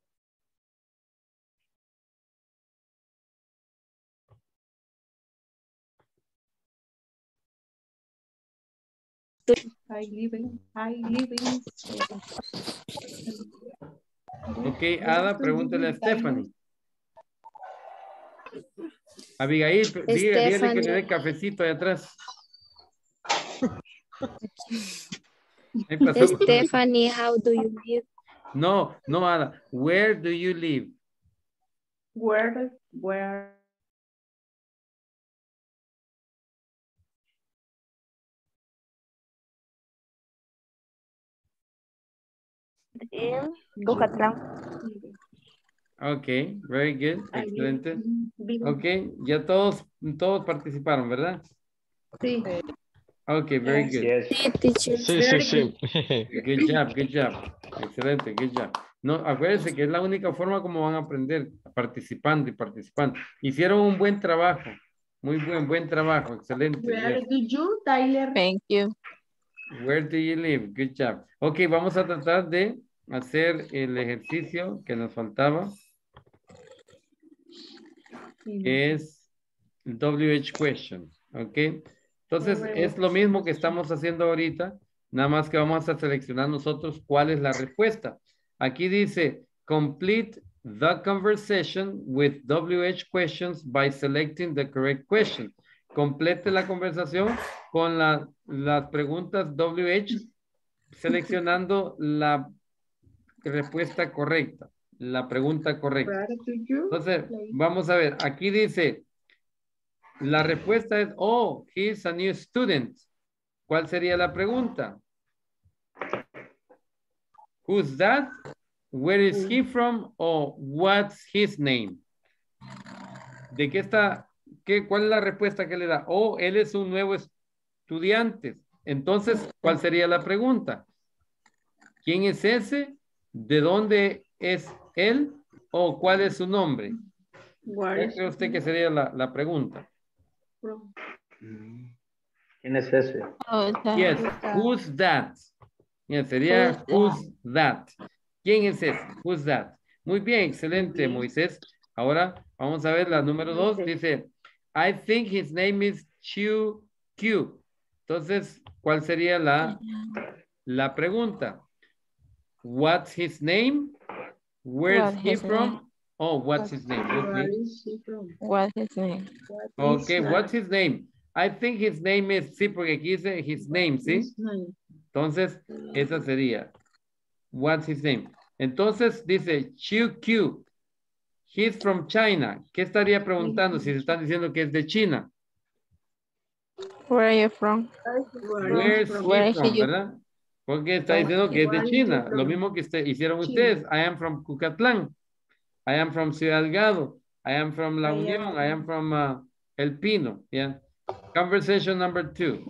I live in, I live in. Ok, Ada, pregúntale a Stephanie. Abigail, pe- diga- dígale que le Stephanie. dé cafecito ahí atrás. Ahí pasó. Stephanie, how do you live? No, no, Ada. Where do you live? Where, where, In Cuscatlán. Ok, very good. I live Excelente. in- vivo- Ok, ya todos, todos participaron, ¿verdad? Sí. Ok, very good. Yes. Sí, teacher. Sí, sí, sí. Good job, good job. Excelente, good job. No, acuérdense que es la única forma como van a aprender, participando y participando. Hicieron un buen trabajo. Muy buen, buen trabajo. Excelente. Where Yes. do you, Tyler? Thank you. Where do you live? Good job. Ok, vamos a tratar de hacer el ejercicio que nos faltaba, que es el W H question. Ok. Entonces, es lo mismo que estamos haciendo ahorita, nada más que vamos a seleccionar nosotros cuál es la respuesta. Aquí dice, complete the conversation with W H questions by selecting the correct question. Complete la conversación con la, las preguntas W H seleccionando la respuesta correcta, la pregunta correcta. Entonces, vamos a ver, aquí dice, la respuesta es, oh, he's a new student. ¿Cuál sería la pregunta? Who's that? Where is he from? O what's his name? ¿De qué está? Qué, ¿Cuál es la respuesta que le da? Oh, él es un nuevo estudiante. Entonces, ¿cuál sería la pregunta? ¿Quién es ese? ¿De dónde es él? ¿O cuál es su nombre? ¿Cuál cree usted que sería la, la pregunta? ¿Quién es ese? Yes, who's that? Yes, sería who's that? ¿Quién es ese? Who's that? Muy bien, excelente, Moisés. Ahora vamos a ver la número dos. Dice, I think his name is Chiu Q. Entonces, ¿cuál sería la, la pregunta? What's his name? Where's he from? Oh, what's his name? Okay. What's his name? Okay, what's his name? I think his name is, sí, porque aquí dice his name, ¿sí? Entonces, esa sería, what's his name? Entonces, dice, Chiu Q. He's from China. ¿Qué estaría preguntando si se están diciendo que es de China? Where are you from? Where's he Where from, you- ¿verdad? Porque está diciendo que es de China. Lo mismo que usted, hicieron ustedes. I am from Cucatlán. I am from Ciudad Delgado. I am from La Unión. I am from uh, El Pino. Yeah. Conversation number two.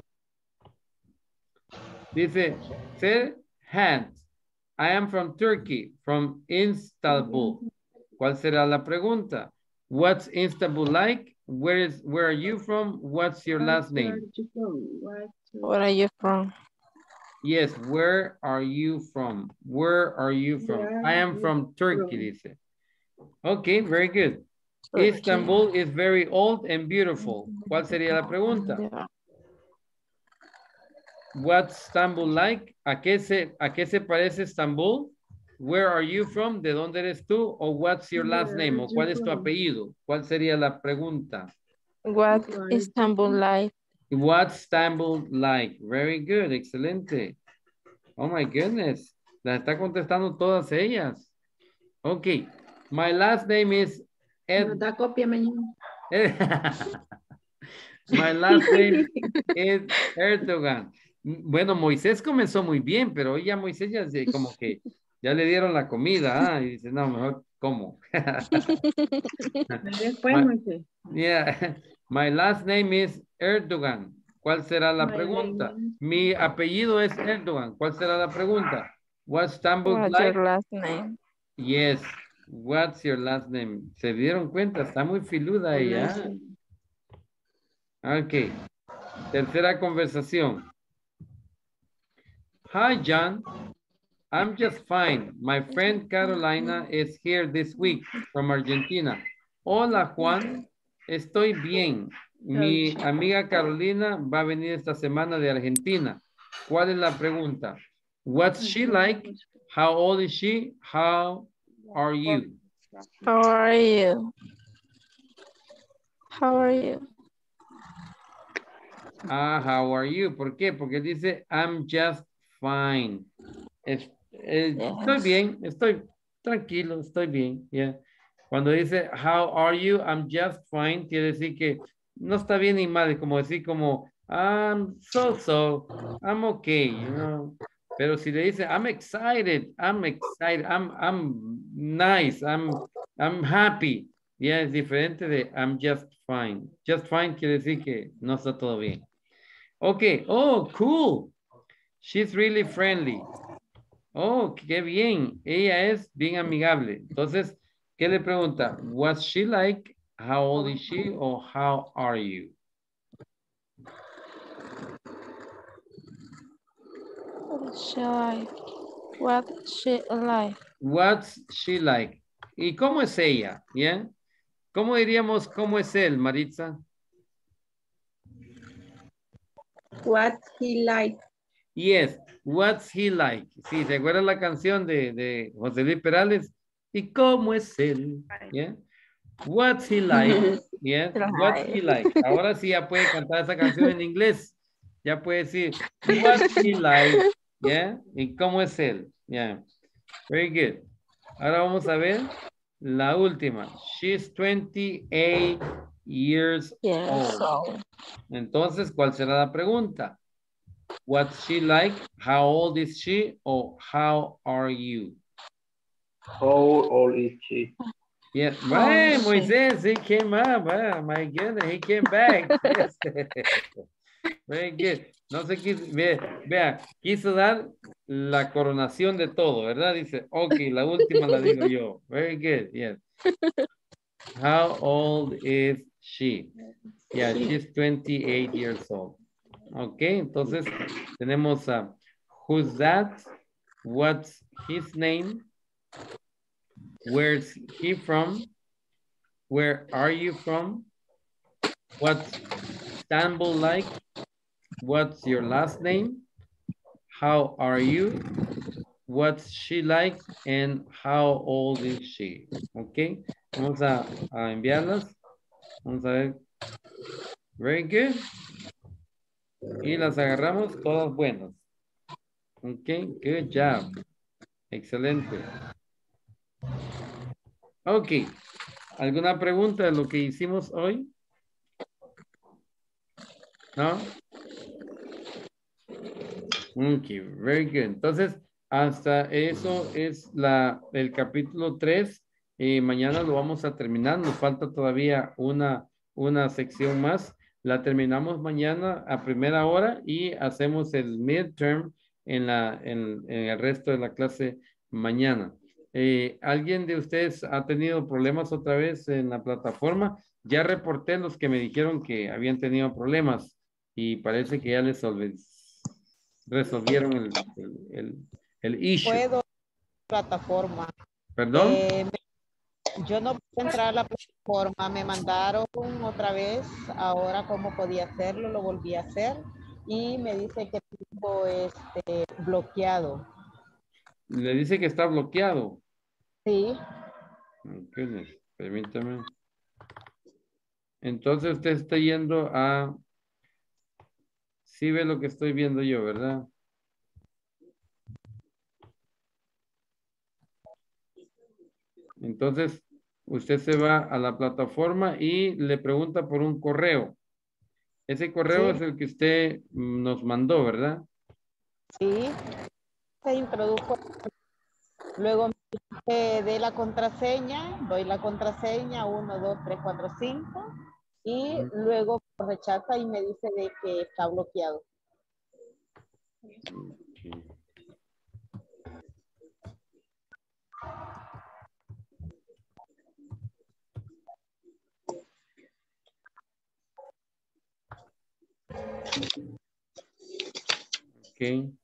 Dice, Serhat. I am from Turkey, from Istanbul. ¿Cuál será la pregunta? What's Istanbul like? Where is where are you from? What's your last name? Where are you from? Yes, where are you from? Where are you from? I am from Turkey, dice. Okay, very good. Istanbul is very old and beautiful. ¿Cuál sería la pregunta? What's Istanbul like? ¿A qué se, a qué se parece Estambul? Where are you from? ¿De dónde eres tú? O what's your last name? ¿O cuál es tu apellido? ¿Cuál sería la pregunta? What is Istanbul like? What's Istanbul like? Very good, excelente. Oh my goodness. La está contestando todas ellas. Okay. My last name is Ed. Da copia mañana. My last name is Erdogan. Bueno, Moisés comenzó muy bien, pero hoy ya Moisés ya se- como que ya le dieron la comida, ah, y dice, no, mejor como. Después, My- Moisés. Yeah, my last name is Erdogan. ¿Cuál será la My pregunta? name is- Mi apellido es Erdogan. ¿Cuál será la pregunta? What's Istanbul What's like? your last name? Yes. What's your last name? ¿Se dieron cuenta? Está muy filuda ella. Ok. Tercera conversación. Hi, John. I'm just fine. My friend Carolina is here this week from Argentina. Hola, Juan. Estoy bien. Mi amiga Carolina va a venir esta semana de Argentina. ¿Cuál es la pregunta? What's she like? How old is she? How are you? How are you? How are you? Ah, how are you? ¿Por qué? Porque dice, I'm just fine. Es- eh, Estoy Yes. bien, estoy tranquilo, estoy bien. Yeah. Cuando dice, how are you? I'm just fine, quiere decir que no está bien ni mal, es como decir como, I'm so-so, I'm okay, you know. Pero si le dice, I'm excited, I'm excited, I'm, I'm nice, I'm, I'm happy. Ya es diferente de I'm just fine. Just fine quiere decir que no está todo bien. Ok, oh, cool. She's really friendly. Oh, qué bien. Ella es bien amigable. Entonces, ¿qué le pregunta? What's she like? How old is she? Or how are you? What is she like? What is she like? What's she like? ¿Y cómo es ella? ¿Ya? ¿Cómo diríamos cómo es él, Maritza? What he like. Yes, what's he like? Sí, ¿se acuerdan la canción de, de José Luis Perales? ¿Y cómo es él? Yeah. What's he like? Yeah. What's he like? Ahora sí ya puede cantar esa canción en inglés. Ya puede decir, what's he like? Yeah. ¿Y cómo es él? Yeah. Very good. Ahora vamos a ver la última. She's twenty-eight years Yes. old. Entonces, ¿cuál será la pregunta? What's she like? How old is she? Or how are you? How old is she? Yeah, How right, old is she? Moises, he came up. Oh, my goodness, he came back. Yes. Very good. No sé qué, vea, vea, quiso dar la coronación de todo, ¿verdad? Dice, ok, la última la digo yo. Very good, yes. How old is she? Yeah, she's twenty-eight years old. Ok, entonces tenemos a who's that? What's his name? Where's he from? Where are you from? What's Istanbul like? What's your last name? How are you? What's she like? And how old is she? Ok, vamos a, a enviarlas. Vamos a ver. Very good. Y las agarramos todas buenas. Ok, good job. Excelente. Ok. ¿Alguna pregunta de lo que hicimos hoy? ¿No? Ok, very good. Entonces, hasta eso es la, el capítulo tres. Eh, mañana lo vamos a terminar. Nos falta todavía una, una sección más. La terminamos mañana a primera hora y hacemos el midterm en, la, en, en el resto de la clase mañana. Eh, ¿Alguien de ustedes ha tenido problemas otra vez en la plataforma? Ya reporté los que me dijeron que habían tenido problemas y parece que ya les resolvieron el, el, el, el issue. Puedo plataforma. ¿Perdón? Eh, yo no puedo entrar a la plataforma, me mandaron otra vez, ahora cómo podía hacerlo, lo volví a hacer y me dice que tengo este bloqueado. Le dice que está bloqueado. Sí. Oh, goodness. Permítame. Entonces usted está yendo a... Sí ve lo que estoy viendo yo, ¿verdad? Entonces, usted se va a la plataforma y le pregunta por un correo. Ese correo Sí. es el que usted nos mandó, ¿verdad? Sí. Se introdujo. Luego me de la contraseña, doy la contraseña uno, dos, tres, cuatro, cinco y uh-huh. Luego rechaza y me dice de que está bloqueado. Okay. Okay.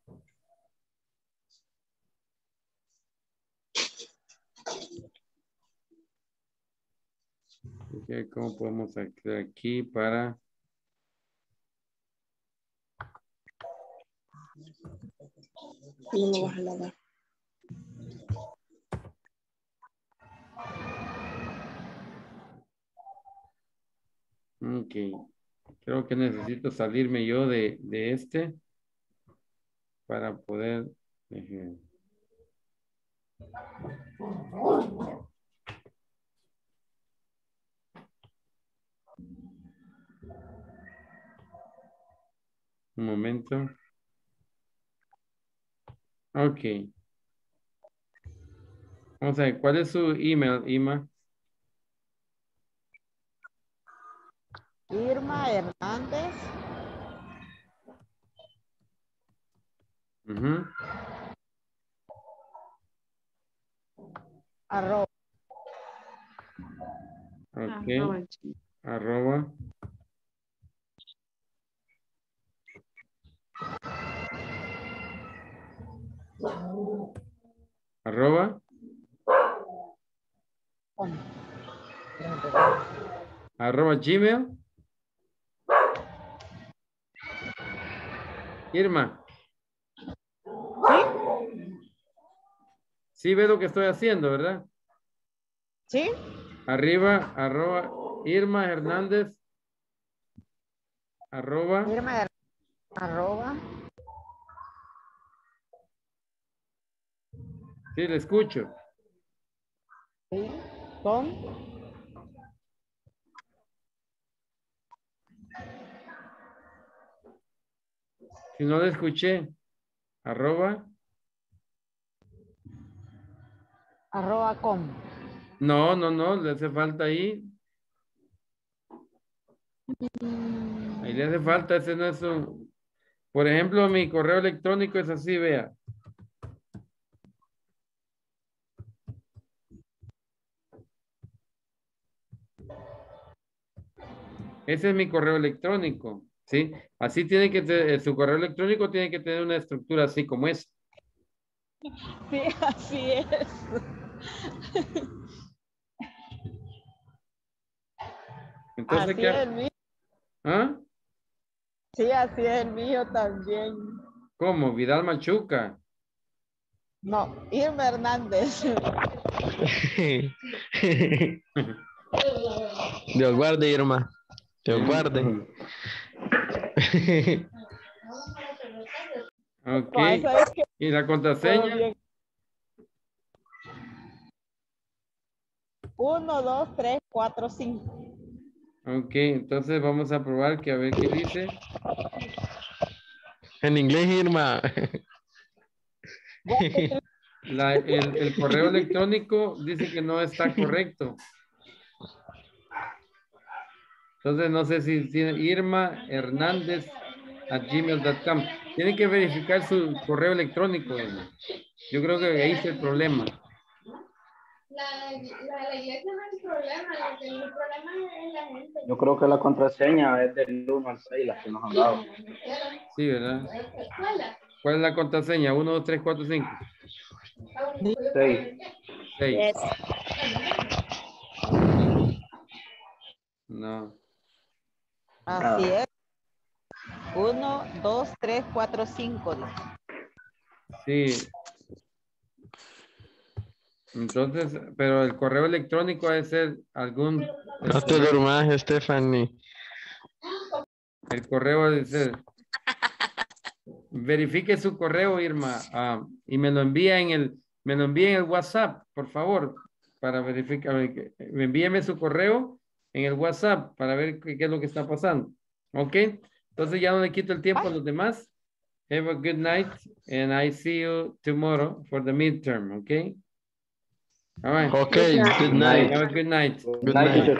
Okay, ¿cómo podemos hacer aquí para... No me vas a lavar. Ok. Creo que necesito salirme yo de, de este para poder... Uh, un momento. Ok. Vamos a ver, ¿cuál es su email, Ima? Irma Hernández. Uh-huh. Arroba. Ok. Arroba. Arroba. Arroba Gmail. Irma. ¿Sí? Sí ve lo que estoy haciendo, ¿verdad? ¿Sí? Arriba, arroba, Irma Hernández, arroba. Irma, arroba. Sí, le escucho. Sí, con. Si no le escuché, arroba. Arroba com. No, no, no, le hace falta ahí. Ahí le hace falta, ese no es un... Por ejemplo, mi correo electrónico es así, vea. Ese es mi correo electrónico, ¿sí? Así tiene que tener, su correo electrónico tiene que tener una estructura así como es. Sí, así es. Entonces, así ¿qué? es el mío. ¿Ah? Sí, así es el mío también. ¿Cómo? Vidal Machuca. No, Irma Hernández. Dios guarde, Irma. Dios guarde. Ok. No, eso es que- ¿Y la contraseña? Uno, dos, tres, cuatro, cinco. Ok, entonces vamos a probar que a ver qué dice. En inglés, Irma. La- el, el correo electrónico dice que no está correcto. Entonces no sé si tiene Irma Hernández a gmail punto com. Tiene que verificar su correo electrónico, Irma. Yo creo que ahí está el problema. La, la, la iglesia no es el problema, lo que el problema es la gente. Yo creo que la contraseña es del uno al seis, las que nos han dado. Sí, ¿verdad? ¿Cuál es la contraseña? uno, dos, tres, cuatro, cinco. seis. seis. No. Así es. Uno, dos, tres, cuatro, cinco. Sí. Entonces, pero el correo electrónico debe ser algún... No te durmas, Stephanie. El correo debe ser... Verifique su correo, Irma, ah, y me lo envía en el, me lo envía en el WhatsApp, por favor, para verificar. Envíeme su correo en el WhatsApp para ver qué, qué es lo que está pasando. ¿Ok? Entonces ya no le quito el tiempo a los demás. Have a good night, and I see you tomorrow for the midterm, ¿ok? All right. Okay, good night. Have a good night. Good night.